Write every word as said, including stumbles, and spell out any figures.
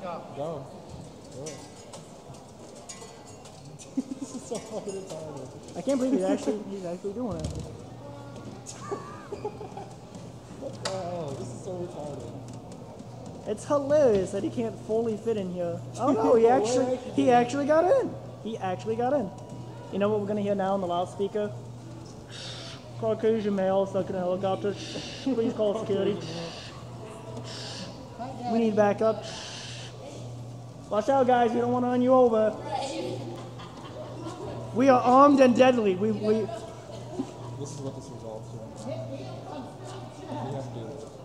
Go. Go. This is so fucking retarded. I can't believe he's actually he's actually doing it. What the hell? This is so retarded. It's hilarious that he can't fully fit in here. Oh no, he actually he actually got in. He actually got in. You know what we're gonna hear now on the loudspeaker? Caucasian male stuck in a helicopter. Please call security. We need backup. Watch out, guys. We don't want to run you over. We are armed and deadly. We we. This is what this resolves to. We have to do this.